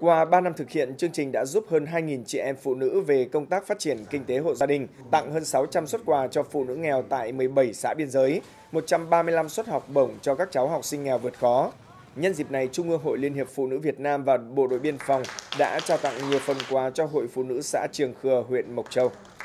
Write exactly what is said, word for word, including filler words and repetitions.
Qua ba năm thực hiện, chương trình đã giúp hơn hai nghìn chị em phụ nữ về công tác phát triển kinh tế hộ gia đình, tặng hơn sáu trăm suất quà cho phụ nữ nghèo tại mười bảy xã biên giới, một trăm ba mươi lăm suất học bổng cho các cháu học sinh nghèo vượt khó. Nhân dịp này, Trung ương Hội Liên hiệp Phụ nữ Việt Nam và Bộ đội Biên phòng đã trao tặng nhiều phần quà cho Hội Phụ nữ xã Trường Khừa, huyện Mộc Châu.